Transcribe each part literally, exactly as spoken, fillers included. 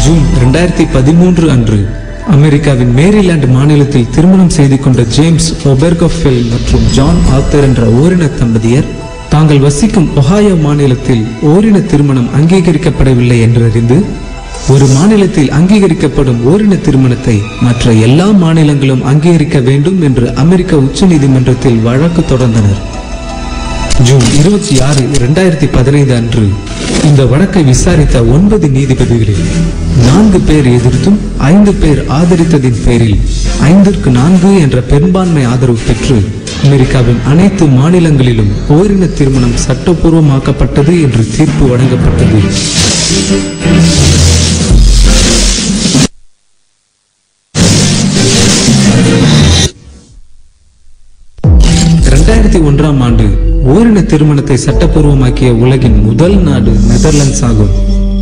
June இரண்டாயிரத்தி பதிமூன்று அன்று அமெரிக்காவின் மேரிலாந்து மாநிலத்தில் திருமணம் செய்து கொண்ட ஜேம்ஸ் ஓபெர்கோஃபெல் மற்றும் ஜான் ஆர்தர் என்ற ஓரின தம்பதியர் தாங்கள் வசிக்கும் ஒஹாயோ மாநிலத்தில் ஓரின திருமணம் அங்கீகரிக்கப்படவில்லை என்று அறிந்து ஒரு மாநிலத்தில் அங்கீகரிக்கப்படும் ஓரின திருமணத்தை மற்ற எல்லா மாநிலங்களும் அங்கீகரிக்க வேண்டும் என்று அமெரிக்க உச்ச நீதிமன்றத்தில் வழக்கு தொடர்ந்தனர். ஜூன் இருபத்தி ஆறு இரண்டாயிரத்தி பதினைந்து அன்று இந்த வழக்கை விசாரித்த ஒன்பது நீதிபதிகளில் நான்கு பேர் எதிர்த்தும் ஐந்து பேர் ஆதரித்ததின் பேரில் ஐந்திற்கு நான்கு என்ற பெரும்பான்மை ஆதரவு பெற்று அமெரிக்காவின் அனைத்து மாநிலங்களிலும் ஓரின திருமணம் சட்டப்பூர்வமாக்கப்பட்டது என்று தீர்ப்பு வழங்கப்பட்டது. இரண்டாயிரத்தி ஒன்றாம் ஆண்டு ஓரின திருமணத்தை சட்டப்பூர்வமாக்கிய உலகின் முதல் நாடு நெதர்லாந்து ஆகும்.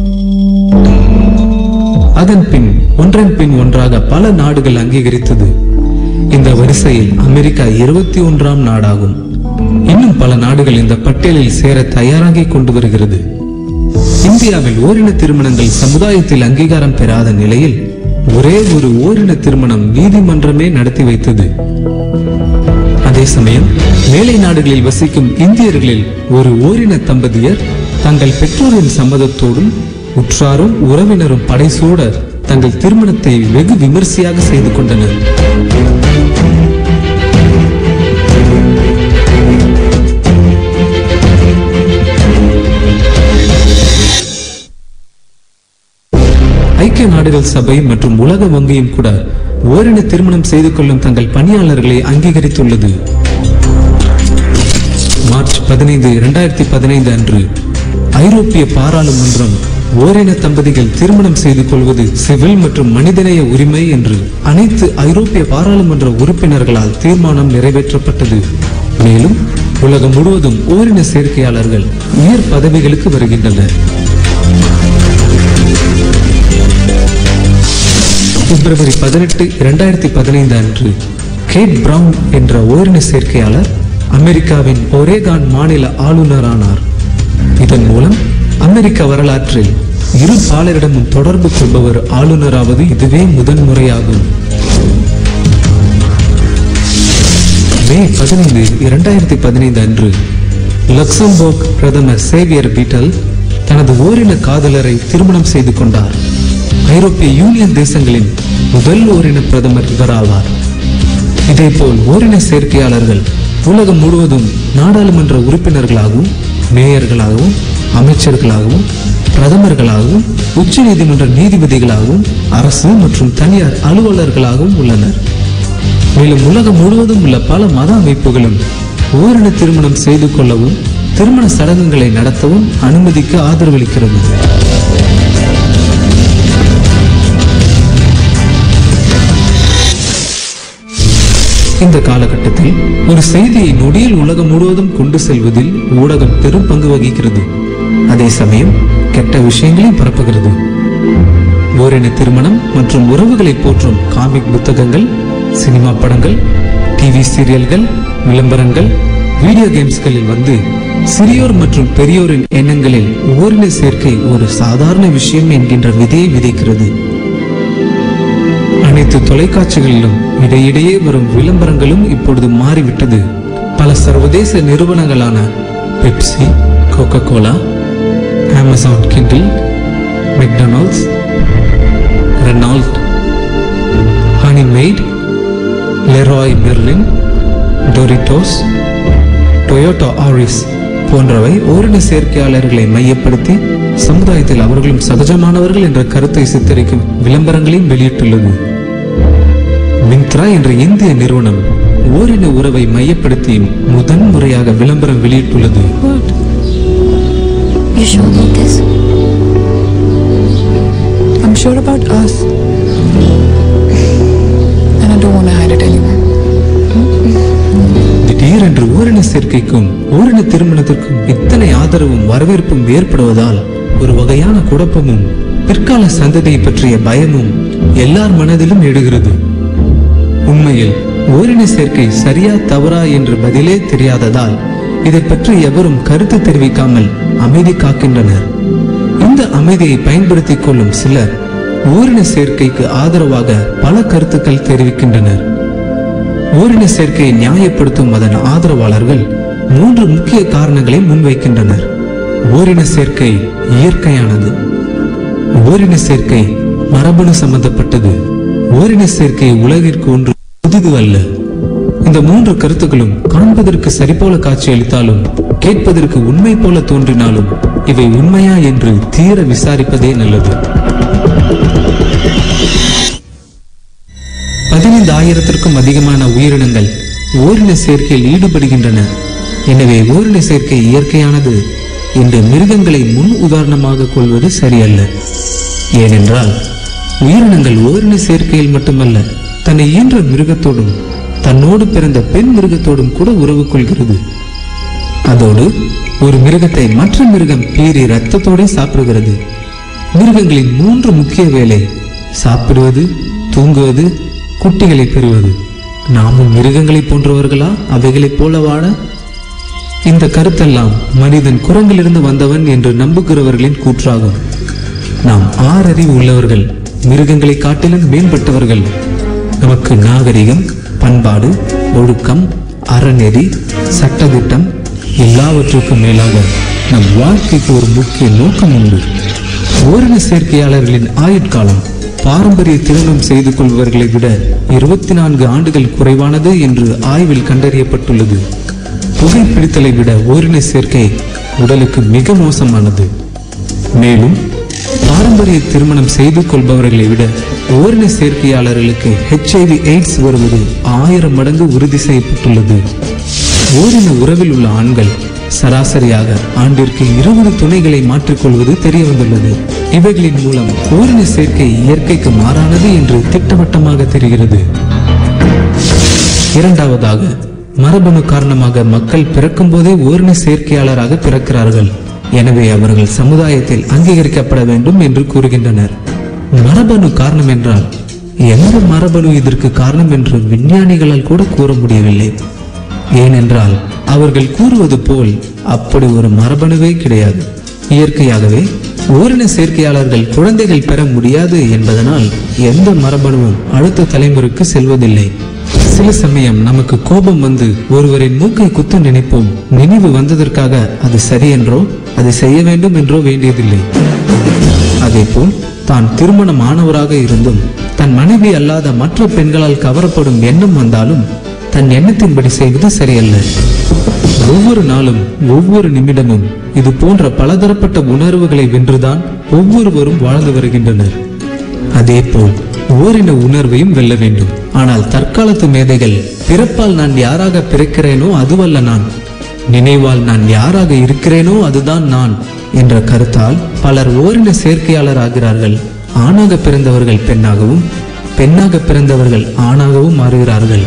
அதன் பின் ஒன்றன் பின் ஒன்றாக பல நாடுகள் அங்கீகரித்தது. இந்த வரிசையில் அமெரிக்கா இருபத்தி ஒன்றாம் நாடாகும். இன்னும் பல நாடுகள் இந்த பட்டியலில் சேர தயாராகி கொண்டு வருகிறது. இந்தியாவில் ஓரின திருமணங்கள் சமுதாயத்தில் அங்கீகாரம் பெறாத நிலையில் ஒரே ஒரு ஓரின திருமணம் நீதிமன்றமே நடத்தி வைத்தது. அதே சமயம் மேலை நாடுகளில் வசிக்கும் இந்தியர்களில் ஒரு ஓரின தம்பதியர் தங்கள் பெற்றோரின் சம்மதத்தோடும் உற்றாரும் உறவினரும் படைசூட தங்கள் திருமணத்தை வெகு விமர்சையாக செய்து கொண்டனர். ஐக்கிய நாடுகள் சபை மற்றும் உலக வங்கியும் கூட ஓரின திருமணம் செய்து கொள்ளும் தங்கள் பணியாளர்களை அங்கீகரித்துள்ளது. மார்ச் பதினைந்து இரண்டாயிரத்தி பதினைந்து அன்று ஐரோப்பிய பாராளுமன்றம் ஓரின தம்பதிகள் திருமணம் செய்து கொள்வது சிவில் மற்றும் மனிதநேய உரிமை என்று அனைத்து ஐரோப்பிய பாராளுமன்ற உறுப்பினர்களால் தீர்மானம் நிறைவேற்றப்பட்டது. மேலும் உலகம் முழுவதும் ஓரின சேர்க்கையாளர்கள் உயர் பதவிகளுக்கு வருகின்றனர். பிப்ரவரி பதினெட்டு இரண்டாயிரத்தி பதினைந்து அன்று கேட் பிரவுன் என்ற ஓரின சேர்க்கையாளர் அமெரிக்காவின் ஒரேகான் மாநில ஆளுநரானார். இதன் மூலம் அமெரிக்க வரலாற்றில் இரு பாலரிடமும் தொடர்பு கொள்பவர் ஆளுநராவது இதுவே முதன் முறையாகும். மே பதினைந்து இரண்டாயிரத்தி பதினைந்து அன்று லக்சம்பர்க் பிரதமர் சேவியர் பீட்டல் தனது ஓரின காதலரை திருமணம் செய்து கொண்டார். ஐரோப்பிய யூனியன் தேசங்களின் முதல் ஓரின பிரதமர் இவராவார். இதேபோல் ஓரின சேர்க்கையாளர்கள் உலகம் முழுவதும் நாடாளுமன்ற உறுப்பினர்களாகவும் மேயர்களாகவும் அமைச்சர்களாகவும் பிரதமர்களாகவும் உச்ச நீதிமன்ற நீதிபதிகளாகவும் அரசு மற்றும் தனியார் அலுவலர்களாகவும் உள்ளனர். மேலும் உலகம் முழுவதும் உள்ள பல மத அமைப்புகளும் ஓரின திருமணம் செய்து கொள்ளவும் திருமண சடங்குகளை நடத்தவும் அனுமதிக்க ஆதரவளிக்கிறது. இந்த காலகட்டத்தில் ஒரு செய்தியை நொடியில் உலகம் முழுவதும் கொண்டு செல்வதில் ஊடகம் பெரும் பங்கு வகிக்கிறது. அதே சமயம் கெட்ட விஷயங்களையும் பரப்புகிறது. ஓரின திருமணம் மற்றும் உறவுகளை போற்றும் காமிக் புத்தகங்கள், சினிமா படங்கள், டிவி சீரியல்கள், விளம்பரங்கள், வீடியோ கேம்ஸ்களில் வந்து சிறியோர் மற்றும் பெரியோரின் எண்ணங்களில் ஓரின சேர்க்கை ஒரு சாதாரண விஷயம் என்கின்ற விதையை விதைக்கிறது. அனைத்து தொலைக்காட்சிகளிலும் இடையிடையே வரும் விளம்பரங்களும் இப்பொழுது மாறிவிட்டது. பல சர்வதேச நிறுவனங்களான Pepsi, Coca Cola, Amazon Kindle, McDonald's, Renault, Honey Maid, Leroy Merlin, Doritos, Toyota Auris போன்றவை ஓரின சேர்க்கையாளர்களை மையப்படுத்தி சமுதாயத்தில் அவர்களும் சகஜமானவர்கள் என்ற கருத்தை சித்தரிக்கும் விளம்பரங்களையும் வெளியிட்டுள்ளது. மிந்த்ரா என்ற இந்திய நிறுவனம் ஓரின உறவை மையப்படுத்தி முதன் முறையாக விளம்பரம் வெளியிட்டுள்ளது. You sure about this? I'm sure about us. And I don't want to hide it anymore. திடீரென்று ஓரின சேர்க்கைக்கும் ஓரின திருமணத்திற்கும் இத்தனை ஆதரவும் வரவேற்பும் ஏற்படுவதால் ஒரு வகையான குழப்பமும் பிற்கால சந்ததியை பற்றிய பயமும் எல்லார் மனதிலும் எழுகிறது. உண்மையில் ஓரின சேர்க்கை சரியா தவறா என்று பதிலே தெரியாததால் இதை பற்றி எவரும் கருத்து தெரிவிக்காமல் அமைதி காக்கின்றனர். இந்த அமைதியை பயன்படுத்திக் கொள்ளும் சிலர் ஓரின சேர்க்கைக்கு ஆதரவாக பல கருத்துக்கள் தெரிவிக்கின்றனர். ஓரின சேர்க்கையை நியாயப்படுத்தும் அதன் ஆதரவாளர்கள் மூன்று முக்கிய காரணங்களை முன்வைக்கின்றனர். ஓரின சேர்க்கை இயற்கையானது, ஓரின சேர்க்கை மரபணு சம்பந்தப்பட்டது, ஓரின சேர்க்கை உலகிற்கு ஒன்று புதிது அல்ல. இந்த மூன்று கருத்துக்களும் காண்பதற்கு சரிபோல காட்சியளித்தாலும் கேட்பதற்கு உண்மை போல தோன்றினாலும் இவை உண்மையா என்று தீர விசாரிப்பதே நல்லது. பதினைந்து ஆயிரத்திற்கும் அதிகமான உயிரினங்கள் ஓரின சேர்க்கையில் ஈடுபடுகின்றன. எனவே ஓரின சேர்க்கை இயற்கையானது என்று மிருகங்களை முன் உதாரணமாக கொள்வது சரியல்ல. ஏனென்றால் உயிரினங்கள் ஓரின சேர்க்கையில் மட்டுமல்ல, தன்னை ஈன்ற மிருகத்தோடும் தன்னோடு பிறந்த பெண் மிருகத்தோடும் கூட உறவு கொள்கிறது. அதோடு ஒரு மிருகத்தை மற்ற மிருகம் பீறி ரத்தத்தோட சாப்பிடுகிறது. மிருகங்களின் மூன்று முக்கிய வேலை சாப்பிடுவது, தூங்குவது, குட்டிகளை பெறுவது. நாமும் மிருகங்களை போன்றவர்களா அவைகளைப் போல வாழ? இந்த கருத்தெல்லாம் மனிதன் குரங்கிலிருந்து வந்தவன் என்று நம்புகிறவர்களின் கூற்றாகும். நாம் ஆறறிவு உள்ளவர்கள், மிருகங்களை காட்டிலும் மேம்பட்டவர்கள். நமக்கு நாகரிகம், பண்பாடு, ஒழுக்கம், அறநெறி, சட்டதிட்டம் எல்லாவற்றுக்கும் மேலாக நம் வாழ்க்கைக்கு ஒரு முக்கிய நோக்கம் உண்டு. ஓரின சேர்க்கையாளர்களின் ஆயுட்காலம் பாரம்பரிய திருமணம் செய்து கொள்பவர்களை விட இருபத்தி நான்கு ஆண்டுகள் குறைவானது என்று ஆய்வில் கண்டறியப்பட்டுள்ளது. புகைப்பிடித்தலை விட ஓரின சேர்க்கை உடலுக்கு மிக மோசமானது. மேலும் பாரம்பரிய திருமணம் செய்து கொள்பவர்களை விட ஓரின சேர்க்கையாளர்களுக்கு ஹெச் ஐ வி எய்ட்ஸ் வருவது ஆயிரம் மடங்கு உறுதி செய்யப்பட்டுள்ளது. ஓரின உறவில் உள்ள ஆண்கள் சராசரியாக ஆண்டிற்கு இருபது துணைகளை மாற்றிக்கொள்வது தெரிய வந்துள்ளது. இவைகளின் மூலம் ஓரின சேர்க்கை இயற்கைக்கு மாறானது என்று திட்டவட்டமாக தெரிகிறது. இரண்டாவதாக, மரபணு காரணமாக மக்கள் பிறக்கும் போதே ஓரின சேர்க்கையாளராக பிறக்கிறார்கள். எனவே அவர்கள் சமுதாயத்தில் அங்கீகரிக்கப்பட வேண்டும் என்று கூறுகின்றனர். மரபணு காரணம் என்றால் எந்த மரபணு இதற்கு காரணம் என்று விஞ்ஞானிகளால் கூட கூற முடியவில்லை. ஏனென்றால் அவர்கள் கூறுவது போல் அப்படி ஒரு மரபணுவே கிடையாது. இயற்கையாகவே ஓரின சேர்க்கையாளர்கள் குழந்தைகள் பெற முடியாது என்பதனால் எந்த மரபணுவும் அடுத்த தலைமுறைக்கு செல்வதில்லை. சில சமயம் நமக்கு கோபம் வந்து ஒருவரின் மூக்கை குத்த நினைப்போம். நினைவு வந்ததற்காக அது சரி என்றோ அதை செய்ய வேண்டும் என்றோ வேண்டியதில்லை. அதேபோல் தான் திருமணம் ஆனவராக இருந்தும் தன் மனைவி அல்லாத மற்ற பெண்களால் கவரப்படும் எண்ணம் வந்தாலும் தன் எண்ணத்தின்படி செய்வது சரியல்ல. ஒவ்வொரு நாளும் ஒவ்வொரு நிமிடமும் இது போன்ற பலதரப்பட்ட உணர்வுகளை வென்றுதான் ஒவ்வொருவரும் வாழ்ந்து வருகின்றனர். அதே போல் ஓரின உணர்வையும் வெல்ல வேண்டும். ஆனால் தற்காலத்து மேதைகள் பிறப்பால் நான் யாராக பிறக்கிறேனோ அதுவல்ல நான், நினைவால் நான் யாராக இருக்கிறேனோ அதுதான் நான் என்ற கருத்தால் பலர் ஓரின சேர்க்கையாளர் ஆகிறார்கள். ஆணாக பிறந்தவர்கள் பெண்ணாகவும், பெண்ணாக பிறந்தவர்கள் ஆணாகவும் மாறுகிறார்கள்.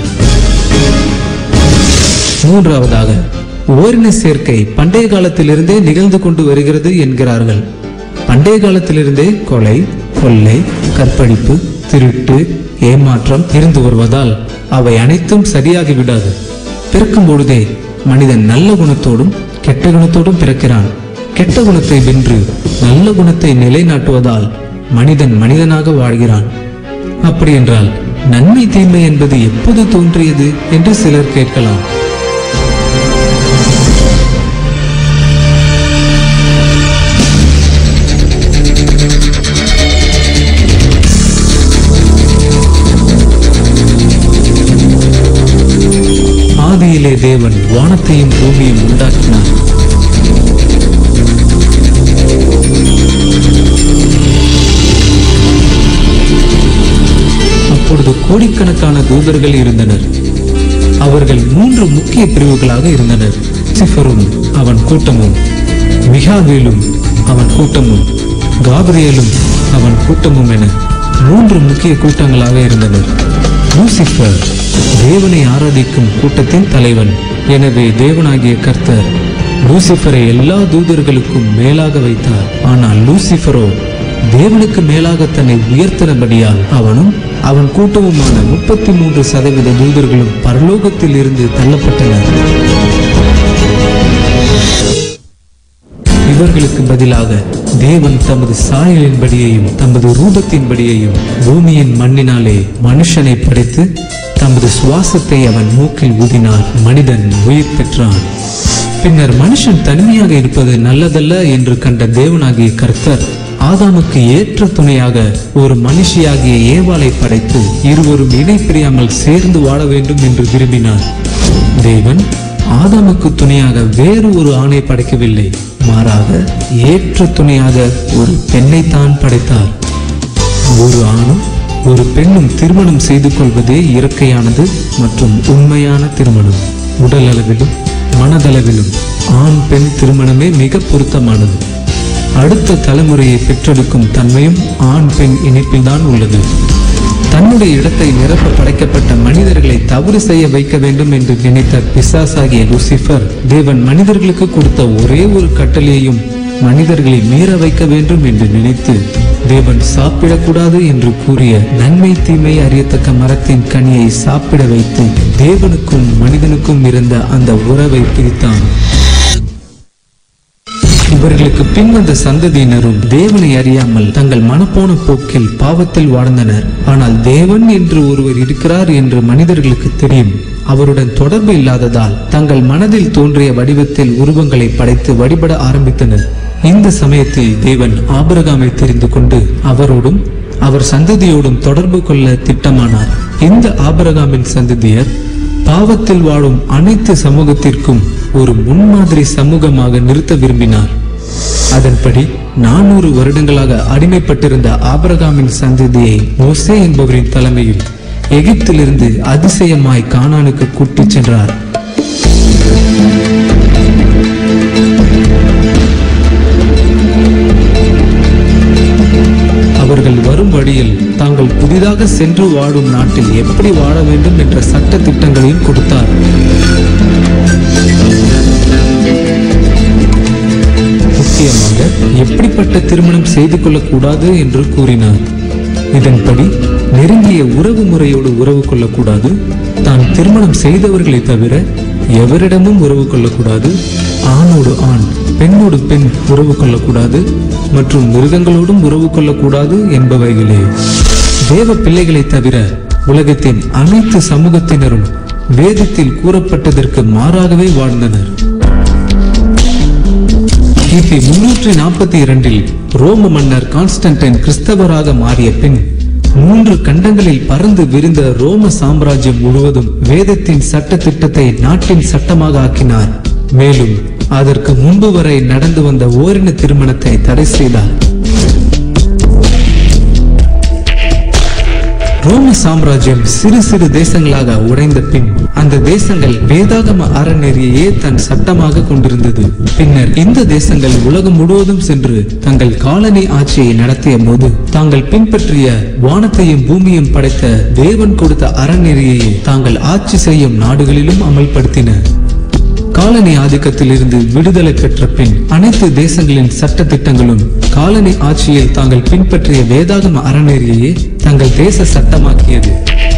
மூன்றாவதாக, ஓரின சேர்க்கை பண்டைய காலத்திலிருந்தே நிகழ்ந்து கொண்டு வருகிறது என்கிறார்கள். பண்டைய காலத்திலிருந்தே கொலை, கொள்ளை, கற்பழிப்பு, திருட்டு, ஏமாற்றம் இருந்து வருவதால் அவை அனைத்தும் சரியாகி விடாது. பிறக்கும் பொழுதே மனிதன் நல்ல குணத்தோடும் கெட்ட குணத்தோடும் பிறக்கிறான். கெட்ட குணத்தை வென்று நல்ல குணத்தை நிலைநாட்டுவதால் மனிதன் மனிதனாக வாழ்கிறான். அப்படி என்றால் நன்மை தீமை என்பது எப்போது தோன்றியது என்று சிலர் கேட்கலாம். ஆதியிலே தேவன் வானத்தையும் பூமியையும் உண்டாக்கினார். அப்பொழுது கோடிக்கணக்கான தூதர்கள் இருந்தனர். அவர்கள் மூன்று முக்கிய பிரிவுகளாக இருந்தனர். லூசிஃபரும் அவன் கூட்டமும், மிகாவேலும் அவன் கூட்டமும், காபிரியேலும் அவன் கூட்டமும் என மூன்று முக்கிய கூட்டங்களாக இருந்தனர். லூசிஃபர் தேவனை ஆராதிக்கும் கூட்டத்தின் தலைவன். எனவே தேவனாகிய கர்த்தர் லூசிஃபரை எல்லா தூதர்களுக்கும் மேலாக வைத்தார். ஆனால் லூசிஃபரோ தேவனுக்கு மேலாக தன்னை உயர்த்தினபடியால் அவனும் அவன் கூட்டமுமான முப்பத்தி மூன்று சதவீத தூதர்களும் பரலோகத்தில் இருந்து தள்ளப்பட்டனர். இவர்களுக்கு பதிலாக தேவன் தமது சாயலின்படியையும் தமது ரூபத்தின்படியையும் பூமியின் மண்ணினாலே மனுஷனை படைத்து தமது சுவாசத்தை அவன் மூக்கில் ஊதினார். மனிதன் உயிர் பெற்றான். பின்னர் மனுஷன் தனிமையாக இருப்பது நல்லதல்ல என்று கண்ட தேவனாகிய கர்த்தர் ஆதாமுக்கு ஏற்ற துணையாக ஒரு மனுஷியாகிய ஏவாளை படைத்து இருவரும் இணை பிரியாமல் சேர்ந்து வாழ வேண்டும் என்று விரும்பினார். தேவன் ஆதாமுக்கு துணையாக வேறு ஒரு ஆணை படைக்கவில்லை, மாறாக ஏற்ற துணையாக ஒரு பெண்ணைத்தான் படைத்தார். ஒரு ஆணும் ஒரு பெண்ணும் திருமணம் செய்து கொள்வதே இயற்கையானது மற்றும் உண்மையான திருமணம். உடல் அளவிலும் மனதளவிலும் ஆண் பெண் திருமணமே மிக பொருத்தமானது. அடுத்த தலைமுறையை பெற்றெடுக்கும் தன்மையும் ஆண் பெண் இணைப்பில்தான் உள்ளது. தன்னுடைய இடத்தை நிரப்ப படைக்கப்பட்ட மனிதர்களை தவறு செய்ய வைக்க வேண்டும் என்று நினைத்த பிசாசாகிய லூசிபர் தேவன் மனிதர்களுக்கு கொடுத்த ஒரே ஒரு கட்டளையையும் மனிதர்களை மீற வைக்க வேண்டும் என்று நினைத்து தேவன் சாப்பிடக்கூடாது என்று கூறிய நன்மை தீமை அறியத்தக்க மரத்தின் கனியை சாப்பிட வைத்து தேவனுக்கும் மனிதனுக்கும் இருந்த அந்த உறவை பிரித்தான். இவர்களுக்கு பின்வந்த சந்ததியினரும் தேவனை அறியாமல் தங்கள் மனப்போன போக்கில் பாவத்தில் வாழ்ந்தனர். ஆனால் தேவன் என்று ஒருவர் இருக்கிறார் என்று மனிதர்களுக்கு தெரியும். அவருடன் தொடர்பு இல்லாததால் தங்கள் மனதில் தோன்றிய வடிவத்தில் உருவங்களை படைத்து வழிபட ஆரம்பித்தனர். இந்த சமயத்தில் தேவன் ஆபிரகாமை தெரிந்து கொண்டு அவரோடும் அவர் சந்ததியோடும் தொடர்பு கொள்ள திட்டமானார். இந்த ஆபிரகாமின் சந்ததியர் பாவத்தில் வாழும் அனைத்து சமூகத்திற்கும் ஒரு முன்மாதிரி சமூகமாக நிறுத்த விரும்பினார். அதன்படி நானூறு வருடங்களாக அடிமைப்பட்டிருந்த ஆபிரகாமின் சந்ததியை மோசே என்பவரின் தலைமையில் எகிப்திலிருந்து அதிசயமாய் கானானுக்கு கூட்டிச் சென்றார். அவர்கள் வரும் வழியில் தாங்கள் புதிதாக சென்று வாழும் நாட்டில் எப்படி வாழ வேண்டும் என்ற சட்ட திட்டங்களையும் கொடுத்தார். முக்கியமாக எப்படிப்பட்ட திருமணம் செய்து கொள்ளக்கூடாது என்று கூறினார். இதன்படி நெருங்கிய உறவு முறையோடு உறவு கொள்ளக்கூடாது, தான் திருமணம் செய்தவர்களை தவிர எவரிடமும் உறவு கொள்ளக்கூடாது, ஆணோடு ஆண் பெண்ணோடு பெண் உறவு கொள்ளக்கூடாது மற்றும் மிருகங்களோடும் உறவு கொள்ளக்கூடாது என்பவைகளே. தேவ பிள்ளைகளை தவிர உலகத்தின் அனைத்து சமூகத்தினரும் வேதத்தில் கூறப்பட்டதற்கு மாறாகவே வாழ்ந்தனர். கிபி முன்னூற்றி நாற்பத்தி இரண்டில் ரோம மன்னர் கான்ஸ்டன்டைன் கிறிஸ்தவராக மாறிய பின் மூன்று கண்டங்களில் பறந்து விரிந்த ரோம சாம்ராஜ்யம் முழுவதும் வேதத்தின் சட்ட திட்டத்தை நாட்டின் சட்டமாக ஆக்கினார். மேலும் அதற்கு முன்பு வரை நடந்து வந்த ஓரின திருமணத்தை தடை செய்தார். ரோம சாம்ராஜ்யம் சிறு சிறு தேசங்களாக உடைந்த பின் அந்த தேசங்கள் வேதாகம அறநெறியையே தன் சட்டமாக கொண்டிருந்தது. பின்னர் இந்த தேசங்கள் உலகம் முழுவதும் சென்று தங்கள் காலனி ஆட்சியை நடத்திய போது தாங்கள் பின்பற்றிய வானத்தையும் பூமியும் படைத்த தேவன் கொடுத்த அறநெறியையே தாங்கள் ஆட்சி செய்யும் நாடுகளிலும் அமல்படுத்தின. காலனி ஆதிக்கத்தில் இருந்து விடுதலை பெற்ற பின் அனைத்து தேசங்களின் சட்ட திட்டங்களும் காலனி ஆட்சியில் தாங்கள் பின்பற்றிய வேதாகம அறநெறியையே தங்கள் தேச சட்டமாக்கியது.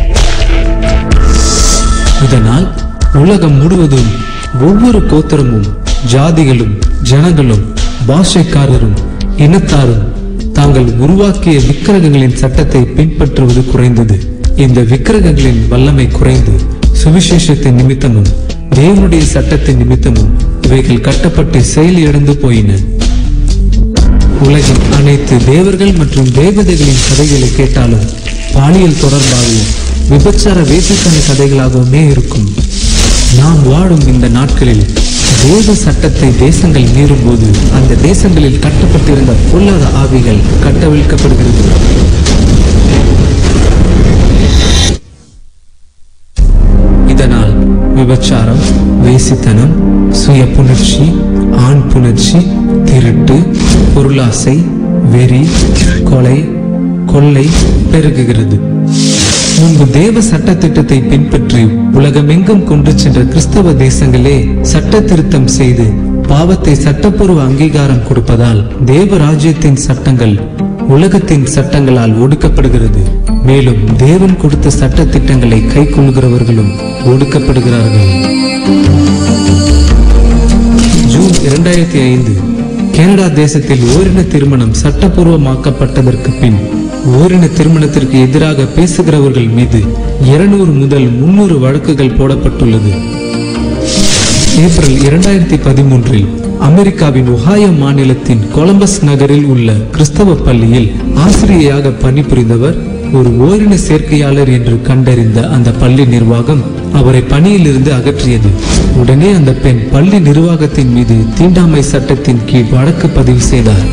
இதனால் உலகம் முழுவதும் ஒவ்வொரு கோத்திரமும் ஜாதிகளும் ஜனங்களும் பாஷைக்காரரும் இனத்தாரும் தாங்கள் உருவாக்கிய விக்கிரகங்களின் சட்டத்தை பின்பற்றுவது குறைந்தது. இந்த விக்கிரகங்களின் வல்லமை குறைந்து சுவிசேஷத்தின் நிமித்தமும் தேவனுடைய சட்டத்தின் நிமித்தமும் இவைகள் கட்டப்பட்டு செயலிழந்து போயின. உலகின் அனைத்து தேவர்கள் மற்றும் தேவதைகளின் கதைகளை கேட்டாலும் பாலியல் தொடர்பாகவும் விபச்சார வேசித்தன கதைகளாகவுமே இருக்கும். நாம் வாழும் இந்த நாட்களில் தேவ சட்டத்தை தேசங்கள் மீறும் போது அந்த தேசங்களில் கட்டப்பட்டிருந்த பொல்லாத ஆவிகள் கட்டவிழ்க்கப்படுகிறது. இதனால் விபச்சாரம், வேசித்தனம், சுய புணர்ச்சி, ஆண் புணர்ச்சி, திருட்டு, பொருளாசை, வெறி, கொலை, கொள்ளை பெருகுகிறது. முன்பு தேவ சட்ட திட்டத்தை பின்பற்றி உலகமெங்கும் கொண்டு சென்ற கிறிஸ்தவ தேசங்களே சட்ட திருத்தம் செய்து பாவத்தை சட்டப்பூர்வ அங்கீகாரம் கொடுப்பதால் தேவ ராஜ்யத்தின் சட்டங்கள் உலகத்தின் சட்டங்களால் ஒடுக்கப்படுகிறது. மேலும் தேவன் கொடுத்த சட்ட திட்டங்களை கை கொள்கிறவர்களும் ஒடுக்கப்படுகிறார்கள். ஜூன் இரண்டாயிரத்தி ஐந்து கனடா தேசத்தில் ஓரின திருமணம் சட்டப்பூர்வமாக்கப்பட்டதற்கு பின் ஓரின திருமணத்திற்கு எதிராக பேசுகிறவர்கள் மீது இருநூறு முதல் முன்னூறு வழக்குகள் போடப்பட்டுள்ளது. ஏப்ரல் இரண்டாயிரத்தி பதிமூன்றில் அமெரிக்காவின் ஒஹாயோ மாநிலத்தின் கொலம்பஸ் நகரில் உள்ள கிறிஸ்தவ பள்ளியில் ஆசிரியையாக பணிபுரிந்தவர் ஒரு ஓரின சேர்க்கையாளர் என்று கண்டறிந்த அந்த பள்ளி நிர்வாகம் அவரை பணியிலிருந்து அகற்றியது. உடனே அந்த பெண் பள்ளி நிர்வாகத்தின் மீது தீண்டாமை சட்டத்தின் கீழ் வழக்கு பதிவு செய்தார்.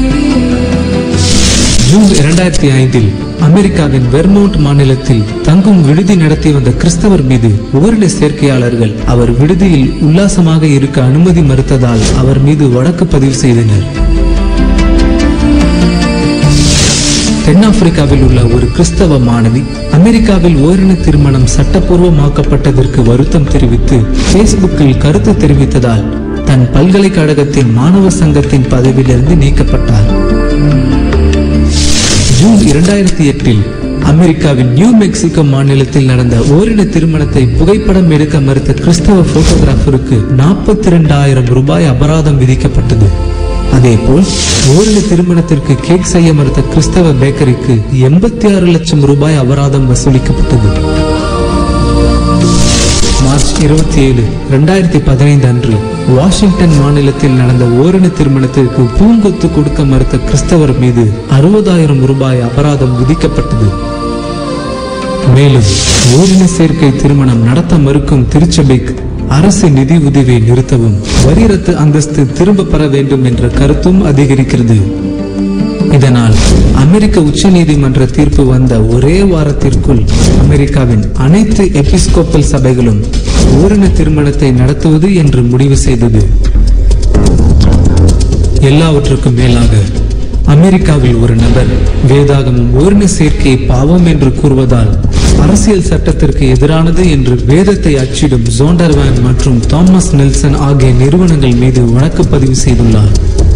ஜூன் இரண்டாயிரத்தி ஐந்தில் அமெரிக்காவின் வெர்மோண்ட் மாநிலத்தில் தங்கும் விடுதி நடத்தி வந்த கிறிஸ்தவர் மீது ஓரின சேர்க்கையாளர்கள் அவர் விடுதியில் உல்லாசமாக இருக்க அனுமதி மறுத்ததால் அவர் மீது வழக்கு பதிவு செய்தனர். தென்னாப்பிரிக்காவில் உள்ள ஒரு கிறிஸ்தவ மாணவி அமெரிக்காவில் ஓரின திருமணம் சட்டப்பூர்வமாக்கப்பட்டதற்கு வருத்தம் தெரிவித்து பேஸ்புக்கில் கருத்து தெரிவித்ததால் தன் பல்கலைக்கழகத்தின் மாணவ சங்கத்தின் பதவியிலிருந்து நீக்கப்பட்டார். ஜூன் இரண்டாயிரத்தி எட்டில் அமெரிக்காவின் நியூ மெக்சிகோ மாநிலத்தில் நடந்த ஓரின திருமணத்தை புகைப்படம் எடுக்க மறுத்த கிறிஸ்தவ போட்டோகிராஃபருக்கு நாற்பத்தி இரண்டாயிரம் ரூபாய் அபராதம் விதிக்கப்பட்டது. அதேபோல் ஓரின திருமணத்திற்கு கேக் செய்ய மறுத்த கிறிஸ்தவ பேக்கரிக்கு எண்பத்தி ஆறு லட்சம் ரூபாய் அபராதம் வசூலிக்கப்பட்டது. மார்ச் இருபத்தி ஏழு இரண்டாயிரத்தி பதினைந்து அன்று வாஷிங்டன் மாநிலத்தில் நடந்த ஓரின திருமணத்திற்கு பூங்கொத்து கொடுக்க மறுத்த கிறிஸ்தவர் மீது அறுபதாயிரம் ரூபாய் அபராதம் விதிக்கப்பட்டது. மேலும் ஓரின சேர்க்கை திருமணம் நடத்த மறுக்கும் திருச்சபைக்கு அரசு நிதி உதவியை நிறுத்தவும் வரி ரத்து அந்தஸ்து திரும்ப பெற வேண்டும் என்ற கருத்தும் அதிகரிக்கிறது. இதனால் அமெரிக்க உச்ச நீதிமன்ற தீர்ப்பு வந்த ஒரே வாரத்திற்குள் அமெரிக்காவின் அனைத்து எபிஸ்கோப்பல் சபைகளும் ஓரின திருமணத்தை நடத்துவது என்று முடிவு செய்தது. எல்லாவற்றுக்கும் மேலாக அமெரிக்காவில் ஒரு நபர் வேதாகமம் ஓரின சேர்க்கையை பாவம் என்று கூறுவதால் அரசியல் சட்டத்திற்கு எதிரானது என்று வேதத்தை அச்சிடும் ஜோண்டர்வேன் மற்றும் தாமஸ் நெல்சன் ஆகிய நிறுவனங்கள் மீது வழக்கு பதிவு செய்துள்ளார்.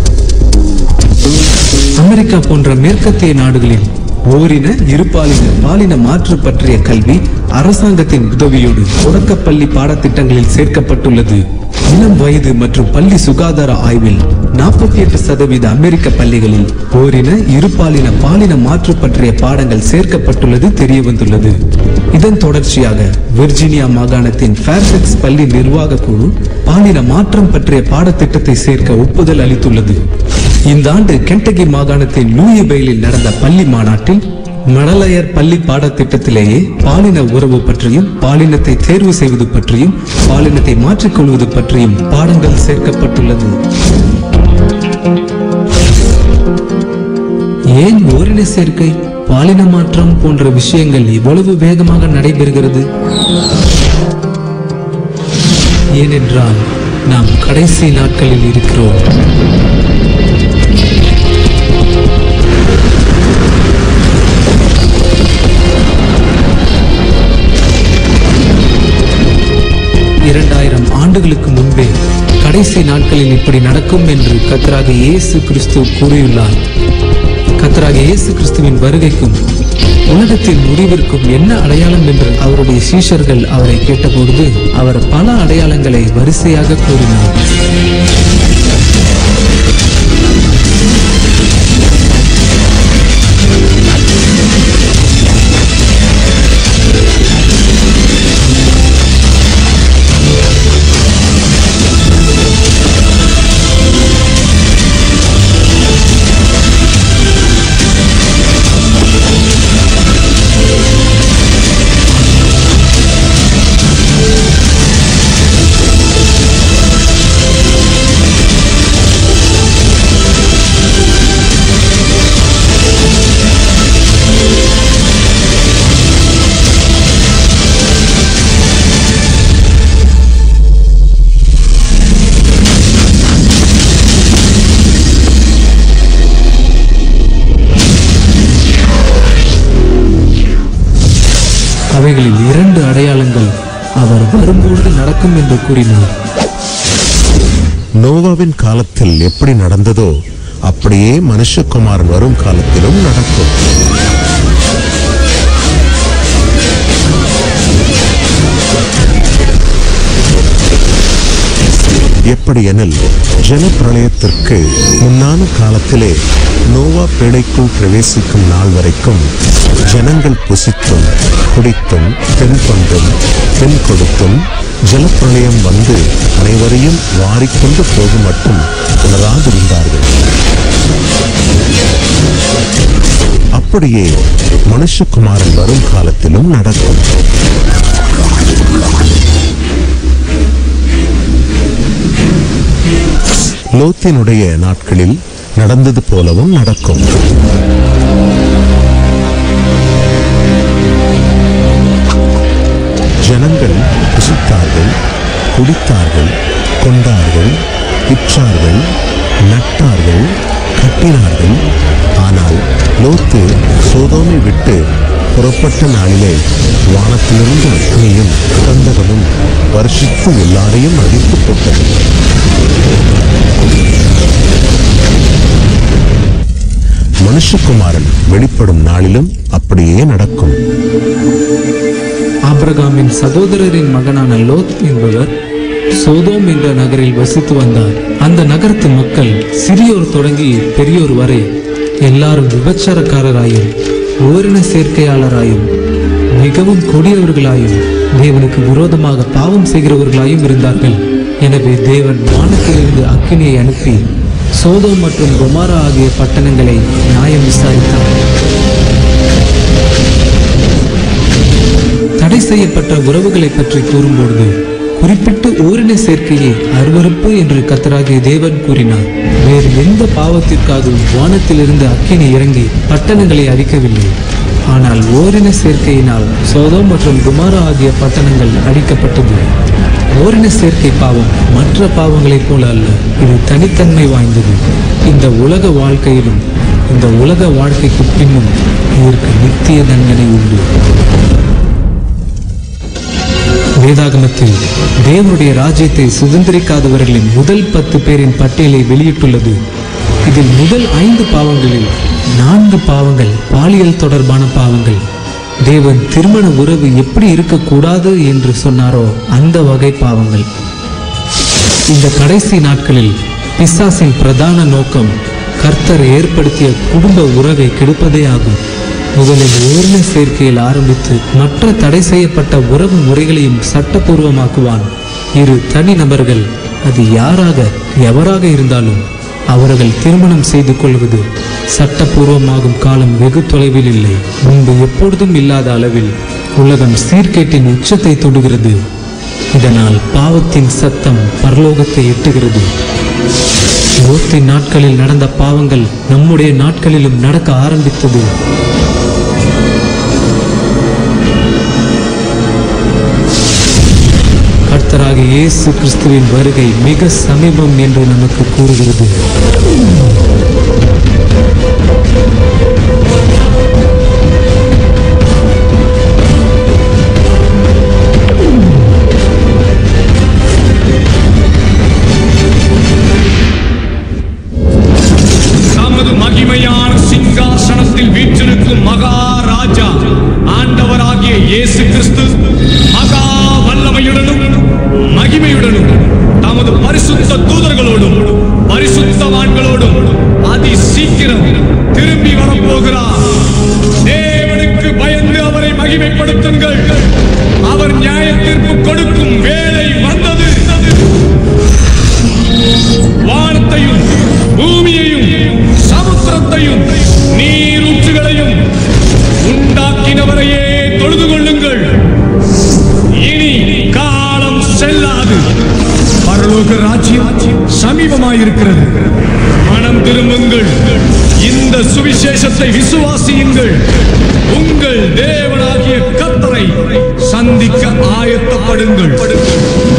அமெரிக்கா போன்ற மேற்கத்திய நாடுகளில் ஓரின இருபாலின பாலின மாற்று பற்றிய கல்வி அரசாங்கத்தின் உதவியோடு தொடக்கப்பள்ளி பாடத்திட்டங்களில் சேர்க்கப்பட்டுள்ளது. இளம் வயது மற்றும் பள்ளி சுகாதார ஆய்வில் நாற்பத்தி எட்டு சதவீத அமெரிக்க பள்ளிகளில் ஓரின இருபாலின பாலின மாற்று பற்றிய பாடங்கள் சேர்க்கப்பட்டுள்ளது தெரிய வந்துள்ளது. இதன் தொடர்ச்சியாக வெர்ஜீனியா மாகாணத்தின் ஃபேர்ஃபெக்ஸ் பள்ளி நிர்வாக குழு பாலின மாற்றம் பற்றிய பாடத்திட்டத்தை சேர்க்க ஒப்புதல் அளித்துள்ளது. இந்த ஆண்டு கென்டகி மாகாணத்தின் லூயிபெயிலில் நடந்த பள்ளி மாநாட்டில் மழலையர் பள்ளி பாடத்திட்டத்திலேயே பாலின உறவு பற்றியும் பாலினத்தை தேர்வு செய்வது பற்றியும் பாலினத்தை மாற்றிக்கொள்வது பற்றியும் பாடங்கள் சேர்க்கப்பட்டுள்ளது. ஏன் ஓரின சேர்க்கை பாலின மாற்றம் போன்ற விஷயங்கள் இவ்வளவு வேகமாக நடைபெறுகிறது? ஏனென்றால் நாம் கடைசி நாட்களில் இருக்கிறோம். இரண்டாயிரம் ஆண்டுகளுக்கு முன்பே கடைசி நாட்களில் இப்படி நடக்கும் என்று கர்த்தராகிய இயேசு கிறிஸ்து கூறியுள்ளார். கர்த்தராகிய இயேசு கிறிஸ்துவின் வருகைக்கும் உலகத்தின் முடிவிற்கும் என்ன அடையாளம் என்று அவருடைய சீஷர்கள் அவரை கேட்டபொழுது அவர் பல அடையாளங்களை வரிசையாக கூறினார். அவைகளில் இரண்டு அடையாளங்கள் அவர் வரும்பொழுது நடக்கும் என்று கூறினார். நோவாவின் காலத்தில் எப்படி நடந்ததோ அப்படியே மனுஷகுமாரன் வரும் காலத்திலும் நடக்கும். எப்படியெனில் ஜல பிரளயத்திற்கு முன்னான காலத்திலே நோவா பேழைக்குள் பிரவேசிக்கும் நாள் வரைக்கும் ஜனங்கள் புசித்தும் குடித்தும் பெண் கொண்டும் பெண் கொடுத்தும் ஜலப்பிரளயம் வந்து அனைவரையும் வாரிக்கொண்டு போகும் மட்டும் உணராதிருந்தார்கள். அப்படியே மனுஷகுமாரன் வரும் காலத்திலும் நடக்கும். லோத்தினுடைய நாட்களில் நடந்தது போலவும் நடக்கும். ஜனங்கள் புசித்தார்கள், குடித்தார்கள், கொண்டார்கள், விற்றார்கள், நட்டார்கள், கட்டினார்கள். ஆனால் லோத்து சோதோமை விட்டு புறப்பட்ட நாளிலே வானத்திலிருந்து அக்னியும் கந்தகமும் வருஷித்து எல்லாரையும் அழித்து போட்டது. மனுஷகுமாரன் வெளிப்படும் நாளிலும் அப்படியே நடக்கும். ஆபிரகாமின் சகோதரரின் மகனான லோத் என்பவர் சோதோம் என்ற நகரில் வசித்து வந்தார். அந்த நகரத்து மக்கள் சிறியோர் தொடங்கி பெரியோர் வரை எல்லாரும் விபச்சாரக்காரராயும் ஓரின சேர்க்கையாளராயும் மிகவும் கொடியவர்களாயும் தேவனுக்கு விரோதமாக பாவம் செய்கிறவர்களாயும் இருந்தார்கள். எனவே தேவன் வானத்திலிருந்து அக்கினியை அனுப்பி சோதோம் மற்றும் கொமாரா ஆகிய பட்டணங்களை நியாயம் விசாரித்தார். தடை செய்யப்பட்ட உறவுகளை பற்றி கூறும்பொழுது குறிப்பிட்டு ஓரின சேர்க்கையை அருவருப்பு என்று கர்த்தராகிய தேவன் கூறினார். வேறு எந்த பாவத்திற்காகவும் வானத்திலிருந்து அக்கினி இறங்கி பட்டணங்களை அழிக்கவில்லை. ஆனால் ஓரின சேர்க்கையினால் சோதோம் மற்றும் கொமாரா ஆகிய பட்டணங்கள் அழிக்கப்பட்டது. ஓரின சேர்க்கை பாவம் மற்ற பாவங்களைப் போல அல்ல, இது தனித்தன்மை வாய்ந்தது. இந்த உலக வாழ்க்கையிலும் இந்த உலக வாழ்க்கைக்கு பின்னும் இதற்கு நித்திய தண்டனை உண்டு. வேதாகமத்தில் தேவனுடைய ராஜ்யத்தை சுதந்திரிக்காதவர்களின் முதல் பத்து பேரின் பட்டியலை வெளியிட்டுள்ளது. இதில் முதல் ஐந்து பாவங்களில் நான்கு பாவங்கள் பாலியல் தொடர்பான பாவங்கள். தேவன் திருமண உறவு எப்படி இருக்கக்கூடாது என்று சொன்னாரோ அந்த வகை பாவங்கள். இந்த கடைசி நாட்களில் பிசாசின் பிரதான நோக்கம் கர்த்தர் ஏற்படுத்திய குடும்ப உறவை கெடுப்பதே ஆகும். முதலில் ஓரின சேர்க்கையில் ஆரம்பித்து மற்ற தடை செய்யப்பட்ட உறவு முறைகளையும் சட்டபூர்வமாக்குவான். இரு தனி நபர்கள், அது யாராக எவராக இருந்தாலும், அவர்கள் திருமணம் செய்து கொள்வது சட்டபூர்வமாகும் காலம் வெகு தொலைவில் இல்லை. முன்பு எப்பொழுதும் இல்லாத அளவில் உலகம் சீர்கேட்டின் உச்சத்தை தொடுகிறது. இதனால் பாவத்தின் சத்தம் பரலோகத்தை எட்டுகிறது. லோத்தின் நாட்களில் நடந்த பாவங்கள் நம்முடைய நாட்களிலும் நடக்க ஆரம்பித்தது. கர்த்தராகிய இயேசு கிறிஸ்துவின் வருகை மிக சமீபம் என்று நமக்கு கூறுகிறது. தமது மகிமையான சிங்காசனத்தில் வீற்றிருக்கும் மகாராஜா ஆண்டவராகிய இயேசு கிறிஸ்து மகா வல்லமையுடனும் மகிமையுடனும் தமது பரிசுத்த தூதர்களோடும் பரிசுத்தவான்களோடும் அதி சீக்கிரம் திரும்பி வரப்போகிறார். தேவனுக்கு பயந்து அவரை மகிமைப்படுத்துங்கள். அவர் நியாய தீர்ப்பு கொடுக்கும் வேளை வந்தது. வானத்தையும் பூமியையும் சமுத்திரத்தையும் நீரூற்றுகளையும் உண்டாக்கினவரையே தொழுது கொள்ளுங்கள். இனி காலம் செல்லாது. பரலோக ராஜ்யம் சமீபமாயிருக்கிறது. மனம் திரும்புங்கள். இந்த சுவிசேஷத்தை விசுவாசியுங்கள். உங்கள் தேவனாகிய கர்த்தரை சந்திக்க ஆயத்தப்படுங்கள்.